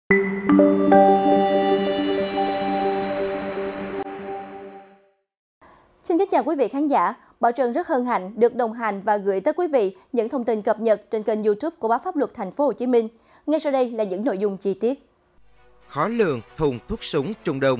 Xin kính chào quý vị khán giả. Bảo Trân rất hân hạnh được đồng hành và gửi tới quý vị những thông tin cập nhật trên kênh YouTube của Báo Pháp Luật Thành phố Hồ Chí Minh. Ngay sau đây là những nội dung chi tiết. Khó lường thùng thuốc súng Trung Đông.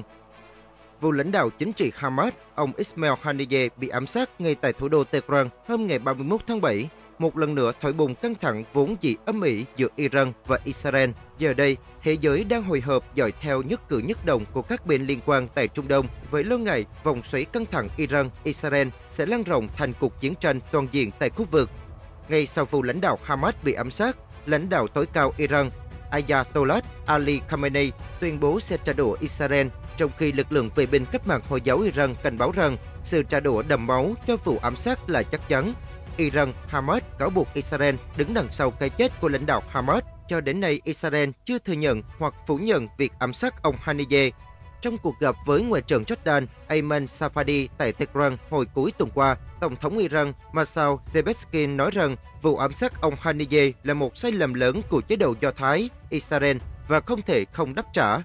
Vụ lãnh đạo chính trị Hamas, ông Ismail Haniyeh bị ám sát ngay tại thủ đô Tehran hôm ngày 31 tháng 7. Một lần nữa thổi bùng căng thẳng vốn dĩ âm ỉ giữa Iran và Israel. Giờ đây, thế giới đang hồi hộp dõi theo nhất cử nhất động của các bên liên quan tại Trung Đông với lo ngại vòng xoáy căng thẳng Iran-Israel sẽ lan rộng thành cuộc chiến tranh toàn diện tại khu vực. Ngay sau vụ lãnh đạo Hamas bị ám sát, lãnh đạo tối cao Iran Ayatollah Ali Khamenei tuyên bố sẽ trả đũa Israel, trong khi lực lượng vệ binh cách mạng Hồi giáo Iran cảnh báo rằng sự trả đũa đẫm máu cho vụ ám sát là chắc chắn. Iran, Hamas cáo buộc Israel đứng đằng sau cái chết của lãnh đạo Hamas. Cho đến nay, Israel chưa thừa nhận hoặc phủ nhận việc ám sát ông Haniyeh. Trong cuộc gặp với Ngoại trưởng Jordan Ayman Safadi tại Tehran hồi cuối tuần qua, Tổng thống Iran Masoud Pezeshkian nói rằng vụ ám sát ông Haniyeh là một sai lầm lớn của chế độ Do Thái, Israel và không thể không đáp trả.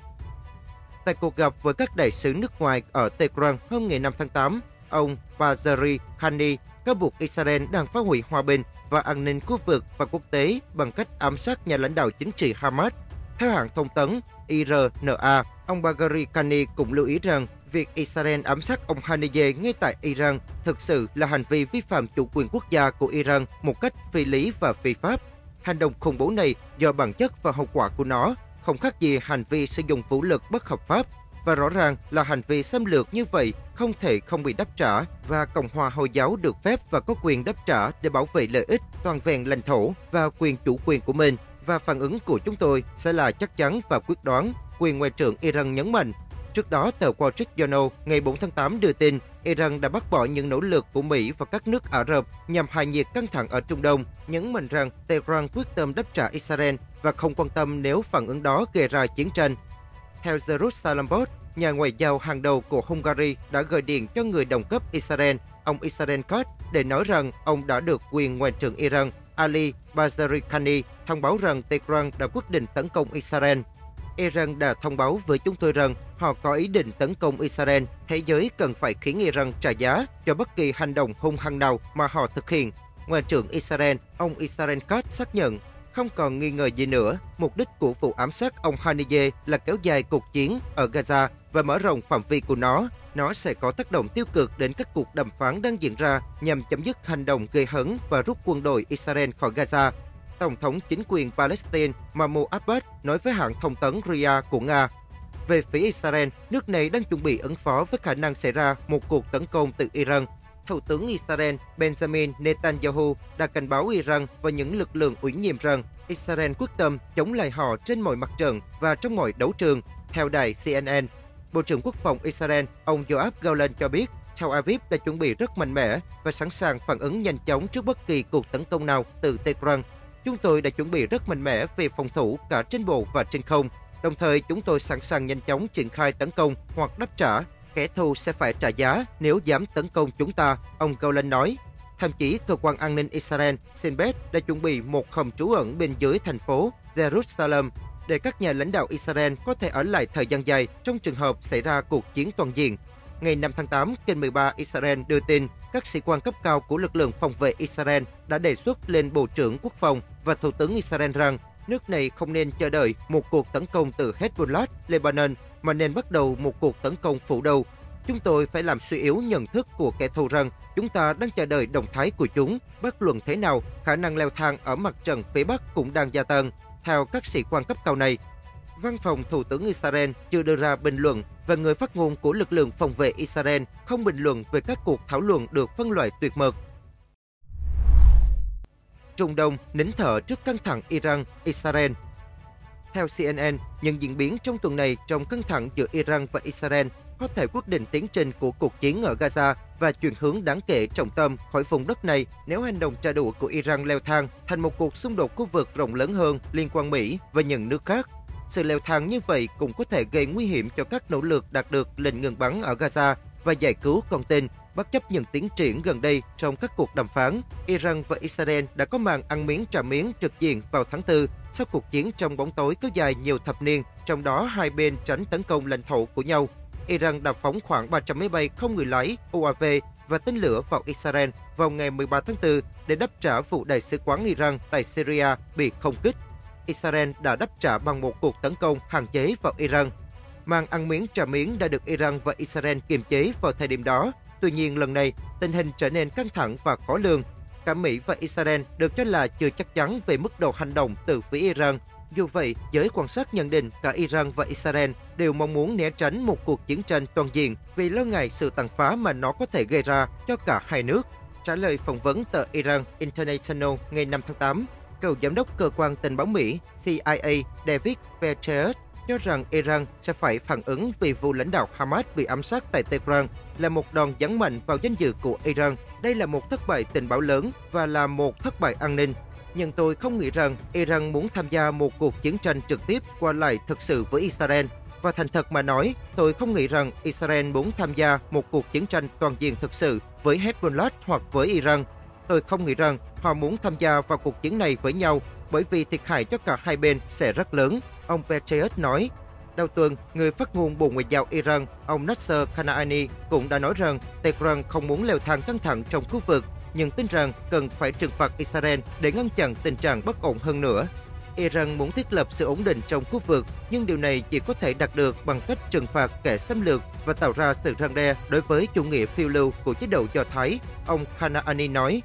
Tại cuộc gặp với các đại sứ nước ngoài ở Tehran hôm ngày 5 tháng 8, ông Bazari Khani cáo buộc Israel đang phá hủy hòa bình và an ninh khu vực và quốc tế bằng cách ám sát nhà lãnh đạo chính trị Hamas. Theo hãng thông tấn IRNA, ông Bazari Khani cũng lưu ý rằng việc Israel ám sát ông Haniyeh ngay tại Iran thực sự là hành vi vi phạm chủ quyền quốc gia của Iran một cách phi lý và phi pháp. Hành động khủng bố này do bản chất và hậu quả của nó không khác gì hành vi sử dụng vũ lực bất hợp pháp, và rõ ràng là hành vi xâm lược như vậy không thể không bị đáp trả, và Cộng hòa Hồi giáo được phép và có quyền đáp trả để bảo vệ lợi ích, toàn vẹn lãnh thổ và quyền chủ quyền của mình. Và phản ứng của chúng tôi sẽ là chắc chắn và quyết đoán, quyền Ngoại trưởng Iran nhấn mạnh. Trước đó, tờ Wall Street Journal ngày 4 tháng 8 đưa tin Iran đã bác bỏ những nỗ lực của Mỹ và các nước Ả Rập nhằm hạ nhiệt căng thẳng ở Trung Đông, nhấn mạnh rằng Tehran quyết tâm đáp trả Israel và không quan tâm nếu phản ứng đó gây ra chiến tranh. Theo Jerusalem Post, nhà ngoại giao hàng đầu của Hungary đã gửi điện cho người đồng cấp Israel, ông Israel Katz, để nói rằng ông đã được quyền Ngoại trưởng Iran Ali Bazari Khani thông báo rằng Tehran đã quyết định tấn công Israel. Iran đã thông báo với chúng tôi rằng họ có ý định tấn công Israel. Thế giới cần phải khiến Iran trả giá cho bất kỳ hành động hung hăng nào mà họ thực hiện. Ngoại trưởng Israel, ông Israel Katz xác nhận, không còn nghi ngờ gì nữa, mục đích của vụ ám sát ông Haniyeh là kéo dài cuộc chiến ở Gaza và mở rộng phạm vi của nó. Nó sẽ có tác động tiêu cực đến các cuộc đàm phán đang diễn ra nhằm chấm dứt hành động gây hấn và rút quân đội Israel khỏi Gaza. Tổng thống chính quyền Palestine Mahmoud Abbas nói với hãng thông tấn RIA của Nga. Về phía Israel, nước này đang chuẩn bị ứng phó với khả năng xảy ra một cuộc tấn công từ Iran. Thủ tướng Israel Benjamin Netanyahu đã cảnh báo Iran và những lực lượng ủy nhiệm rằng Israel quyết tâm chống lại họ trên mọi mặt trận và trong mọi đấu trường. Theo đài CNN, Bộ trưởng Quốc phòng Israel, ông Yoav Gallant cho biết Tel Aviv đã chuẩn bị rất mạnh mẽ và sẵn sàng phản ứng nhanh chóng trước bất kỳ cuộc tấn công nào từ Tehran. Chúng tôi đã chuẩn bị rất mạnh mẽ về phòng thủ cả trên bộ và trên không. Đồng thời, chúng tôi sẵn sàng nhanh chóng triển khai tấn công hoặc đáp trả. Kẻ thù sẽ phải trả giá nếu dám tấn công chúng ta, ông Gallant nói. Thậm chí, cơ quan an ninh Israel, Shin Bet, đã chuẩn bị một hầm trú ẩn bên dưới thành phố Jerusalem để các nhà lãnh đạo Israel có thể ở lại thời gian dài trong trường hợp xảy ra cuộc chiến toàn diện. Ngày 5 tháng 8, kênh 13 Israel đưa tin các sĩ quan cấp cao của lực lượng phòng vệ Israel đã đề xuất lên Bộ trưởng Quốc phòng và Thủ tướng Israel rằng nước này không nên chờ đợi một cuộc tấn công từ Hezbollah, Lebanon, mà nên bắt đầu một cuộc tấn công phủ đầu. Chúng tôi phải làm suy yếu nhận thức của kẻ thù rằng chúng ta đang chờ đợi động thái của chúng. Bất luận thế nào, khả năng leo thang ở mặt trận phía Bắc cũng đang gia tăng. Theo các sĩ quan cấp cao này, Văn phòng Thủ tướng Israel chưa đưa ra bình luận và người phát ngôn của lực lượng phòng vệ Israel không bình luận về các cuộc thảo luận được phân loại tuyệt mật. Trung Đông nín thở trước căng thẳng Iran-Israel. Theo CNN, những diễn biến trong tuần này trong căng thẳng giữa Iran và Israel có thể quyết định tiến trình của cuộc chiến ở Gaza và chuyển hướng đáng kể trọng tâm khỏi vùng đất này nếu hành động trả đũa của Iran leo thang thành một cuộc xung đột khu vực rộng lớn hơn liên quan Mỹ và những nước khác. Sự leo thang như vậy cũng có thể gây nguy hiểm cho các nỗ lực đạt được lệnh ngừng bắn ở Gaza và giải cứu con tin. Bất chấp những tiến triển gần đây trong các cuộc đàm phán, Iran và Israel đã có màn ăn miếng trả miếng trực diện vào tháng 4 sau cuộc chiến trong bóng tối kéo dài nhiều thập niên, trong đó hai bên tránh tấn công lãnh thổ của nhau. Iran đã phóng khoảng 300 máy bay không người lái, UAV và tên lửa vào Israel vào ngày 13 tháng 4 để đáp trả vụ đại sứ quán Iran tại Syria bị không kích. Israel đã đáp trả bằng một cuộc tấn công hạn chế vào Iran. Màn ăn miếng trả miếng đã được Iran và Israel kiềm chế vào thời điểm đó. Tuy nhiên, lần này, tình hình trở nên căng thẳng và khó lường. Cả Mỹ và Israel được cho là chưa chắc chắn về mức độ hành động từ phía Iran. Dù vậy, giới quan sát nhận định cả Iran và Israel đều mong muốn né tránh một cuộc chiến tranh toàn diện vì lo ngại sự tàn phá mà nó có thể gây ra cho cả hai nước. Trả lời phỏng vấn tờ Iran International ngày 5 tháng 8, cựu giám đốc cơ quan tình báo Mỹ CIA David Petraeus cho rằng Iran sẽ phải phản ứng vì vụ lãnh đạo Hamas bị ám sát tại Tehran là một đòn giáng mạnh vào danh dự của Iran. Đây là một thất bại tình báo lớn và là một thất bại an ninh. Nhưng tôi không nghĩ rằng Iran muốn tham gia một cuộc chiến tranh trực tiếp qua lại thực sự với Israel. Và thành thật mà nói, tôi không nghĩ rằng Israel muốn tham gia một cuộc chiến tranh toàn diện thực sự với Hezbollah hoặc với Iran. Tôi không nghĩ rằng họ muốn tham gia vào cuộc chiến này với nhau bởi vì thiệt hại cho cả hai bên sẽ rất lớn, ông Petraeus nói. Đầu tuần, người phát ngôn Bộ Ngoại giao Iran, ông Nasser Kanaani cũng đã nói rằng Tehran không muốn leo thang căng thẳng trong khu vực, nhưng tin rằng cần phải trừng phạt Israel để ngăn chặn tình trạng bất ổn hơn nữa. Iran muốn thiết lập sự ổn định trong khu vực, nhưng điều này chỉ có thể đạt được bằng cách trừng phạt kẻ xâm lược và tạo ra sự răn đe đối với chủ nghĩa phiêu lưu của chế độ Do Thái, ông Kanaani nói.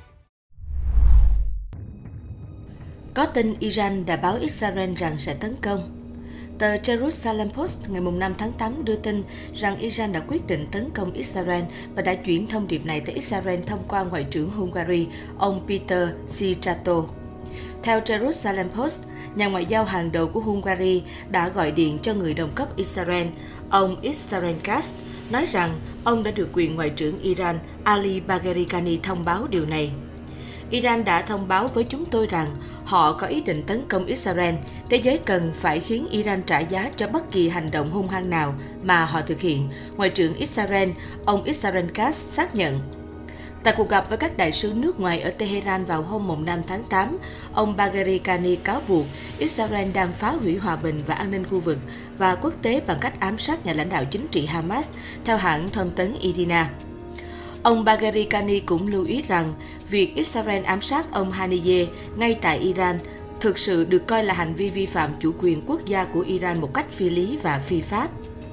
Có tin Iran đã báo Israel rằng sẽ tấn công. Tờ Jerusalem Post ngày 5 tháng 8 đưa tin rằng Iran đã quyết định tấn công Israel và đã chuyển thông điệp này tới Israel thông qua Ngoại trưởng Hungary, ông Peter Szijjarto. Theo Jerusalem Post, nhà ngoại giao hàng đầu của Hungary đã gọi điện cho người đồng cấp Israel, ông Israel Katz, nói rằng ông đã được quyền Ngoại trưởng Iran Ali Bagheri Kani thông báo điều này. Iran đã thông báo với chúng tôi rằng họ có ý định tấn công Israel. Thế giới cần phải khiến Iran trả giá cho bất kỳ hành động hung hăng nào mà họ thực hiện, Ngoại trưởng Israel, ông Israel Katz xác nhận. Tại cuộc gặp với các đại sứ nước ngoài ở Tehran vào hôm 5 tháng 8, ông Bagheri Kani cáo buộc Israel đang phá hủy hòa bình và an ninh khu vực và quốc tế bằng cách ám sát nhà lãnh đạo chính trị Hamas, theo hãng thông tấn Irina. Ông Bagheri Kani cũng lưu ý rằng việc Israel ám sát ông Haniyeh ngay tại Iran thực sự được coi là hành vi vi phạm chủ quyền quốc gia của Iran một cách phi lý và phi pháp.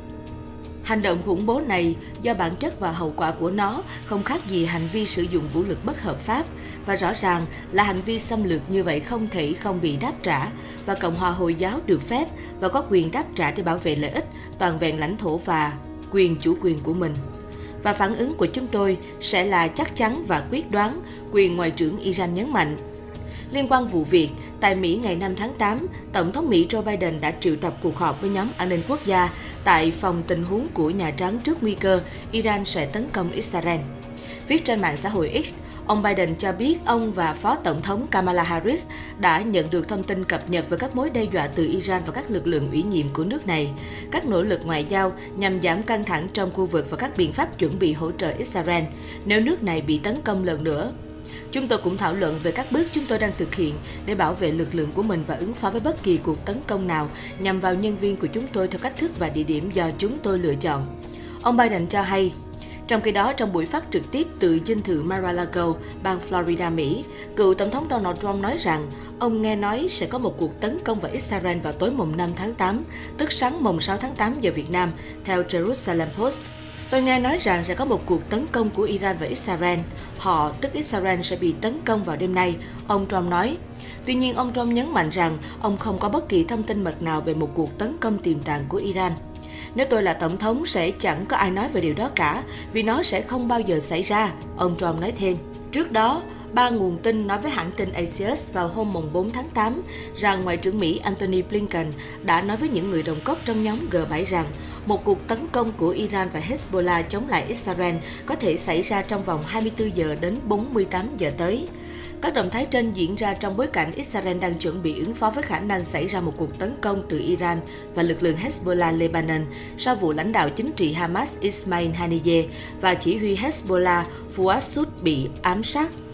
Hành động khủng bố này do bản chất và hậu quả của nó không khác gì hành vi sử dụng vũ lực bất hợp pháp và rõ ràng là hành vi xâm lược như vậy không thể không bị đáp trả và Cộng hòa Hồi giáo được phép và có quyền đáp trả để bảo vệ lợi ích, toàn vẹn lãnh thổ và quyền chủ quyền của mình. Và phản ứng của chúng tôi sẽ là chắc chắn và quyết đoán, quyền Ngoại trưởng Iran nhấn mạnh. Liên quan vụ việc, tại Mỹ ngày 5 tháng 8, Tổng thống Mỹ Joe Biden đã triệu tập cuộc họp với nhóm an ninh quốc gia tại phòng tình huống của Nhà Trắng trước nguy cơ Iran sẽ tấn công Israel. Viết trên mạng xã hội X, ông Biden cho biết ông và Phó Tổng thống Kamala Harris đã nhận được thông tin cập nhật về các mối đe dọa từ Iran và các lực lượng ủy nhiệm của nước này, các nỗ lực ngoại giao nhằm giảm căng thẳng trong khu vực và các biện pháp chuẩn bị hỗ trợ Israel nếu nước này bị tấn công lần nữa. Chúng tôi cũng thảo luận về các bước chúng tôi đang thực hiện để bảo vệ lực lượng của mình và ứng phó với bất kỳ cuộc tấn công nào nhằm vào nhân viên của chúng tôi theo cách thức và địa điểm do chúng tôi lựa chọn. Ông Biden cho hay. Trong khi đó, trong buổi phát trực tiếp từ dinh thự Mar-a-Lago, bang Florida, Mỹ, cựu Tổng thống Donald Trump nói rằng ông nghe nói sẽ có một cuộc tấn công vào Israel vào tối mùng 5 tháng 8, tức sáng mùng 6 tháng 8 giờ Việt Nam, theo Jerusalem Post. Tôi nghe nói rằng sẽ có một cuộc tấn công của Iran và Israel. Họ, tức Israel, sẽ bị tấn công vào đêm nay, ông Trump nói. Tuy nhiên, ông Trump nhấn mạnh rằng ông không có bất kỳ thông tin mật nào về một cuộc tấn công tiềm tàng của Iran. Nếu tôi là Tổng thống, sẽ chẳng có ai nói về điều đó cả, vì nó sẽ không bao giờ xảy ra, ông Trump nói thêm. Trước đó, 3 nguồn tin nói với hãng tin Axios vào hôm 4 tháng 8 rằng Ngoại trưởng Mỹ Antony Blinken đã nói với những người đồng cấp trong nhóm G7 rằng một cuộc tấn công của Iran và Hezbollah chống lại Israel có thể xảy ra trong vòng 24 giờ đến 48 giờ tới. Các động thái trên diễn ra trong bối cảnh Israel đang chuẩn bị ứng phó với khả năng xảy ra một cuộc tấn công từ Iran và lực lượng Hezbollah Lebanon sau vụ lãnh đạo chính trị Hamas Ismail Haniyeh và chỉ huy Hezbollah Fuad Shukr bị ám sát.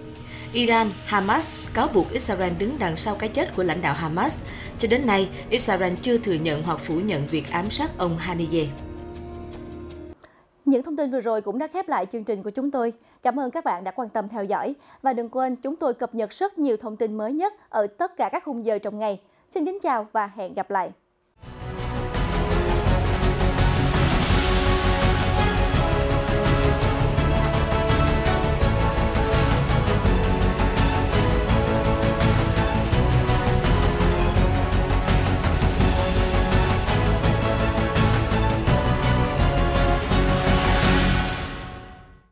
Iran, Hamas cáo buộc Israel đứng đằng sau cái chết của lãnh đạo Hamas. Cho đến nay, Israel chưa thừa nhận hoặc phủ nhận việc ám sát ông Haniyeh. Những thông tin vừa rồi cũng đã khép lại chương trình của chúng tôi. Cảm ơn các bạn đã quan tâm theo dõi. Và đừng quên, chúng tôi cập nhật rất nhiều thông tin mới nhất ở tất cả các khung giờ trong ngày. Xin kính chào và hẹn gặp lại.